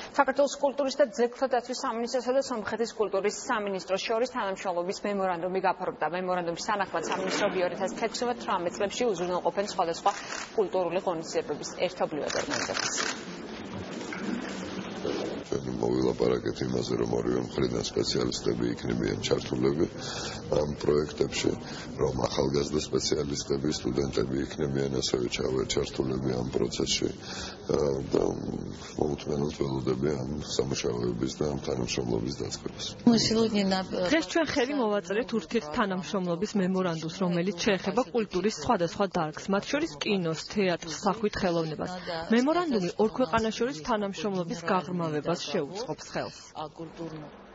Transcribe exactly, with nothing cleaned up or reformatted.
საქართველოს კულტურის და ძეგლთა დაცვის სამინისტროსა და სომხეთის კულტურის სამინისტროს შორის თანამშრომლობის მემორანდუმი გაფორმდა. მემორანდუმის თანახმად სამინისტროები ორი ათას თექვსმეტ-თვრამეტ წლებში უზრუნველყოფენ სხვადასხვა კულტურული ღონისძიებების ერთობლივად ორგანიზებას. მოვილაპარაკეთ იმაზე, რომ ორივე მხრიდან სპეციალისტები იქნებიან ჩართულები ამ პროექტებში, რომ ახალგაზრდა სპეციალისტები, სტუდენტები იქნებიან ასევე ჩართულები ამ პროცესში და მოუთმენლად ველოდები ამ სამუშაოების და ამ თანამშრომლობის დაწყებას. დღეს ჩვენ ხელი მოვაწერეთ ურთიერთთანამშრომლობის მემორანდუმს, რომელიც შეეხება კულტურის სხვადასხვა დარგს, მათ შორის კინოს, თეატრს, სახვით ხელოვნებას. მემორანდუმი ორ ქვეყანას შორის თანამშრომლობის გაღრმავებას შეუწყობს ხელს.